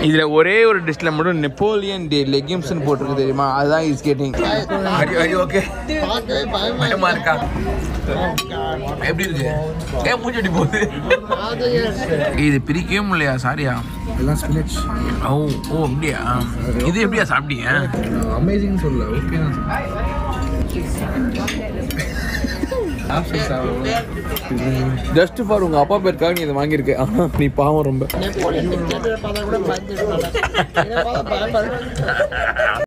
இதுல ஒரே ஒரு டிஷ்ல மட்டும் நெப்போலியன் டே லெகிம்ஸ்னு போட்டிருக்கு தெரியுமா? அதுதான் இஸ் கேட்டிங். ஓகே பயமா இருக்கா? எப்படி இருக்கு? ஏன் மூஞ்சி அடி போகுது? இது பிரிக்கவே முடியலையா? சாரியா? எல்லாம் ஸ்பினச். ஓ ஓ அப்படியா? இது எப்படியா சாப்பிட்டீங்க? அமேசிங் சொல்ல. ஓகே ஜஸ்ட் ஃபார் உங்க அப்பா பேருக்காக நீ இதை வாங்கியிருக்க. நீ பாவம் ரொம்ப.